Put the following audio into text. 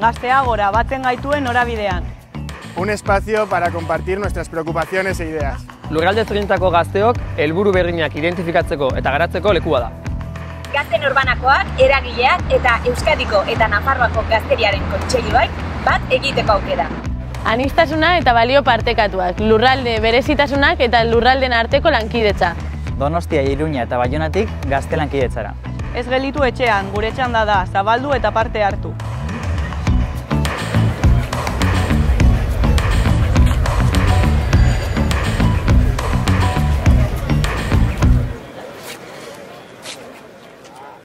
Gazteagora batzen gaituen norabidean. Un espacio para compartir nuestras preocupaciones e ideas. Lurralde ezberdinetako gazteok helburu berdinak identifikatzeko eta garatzeko lekua da. Gazte norbanakoak, eragileak eta Euskadiko eta Nafarroako gazteriaren kontseiluak bat egiteko aukera. Aniztasuna eta balio partekatuak, lurralde berezitasunak eta lurraldeen arteko lankidetza. Donostia, Iruña eta Baionatik gazte lankidetzara. Ez gelditu etxean, gure txanda da, zabaldu eta parte hartu.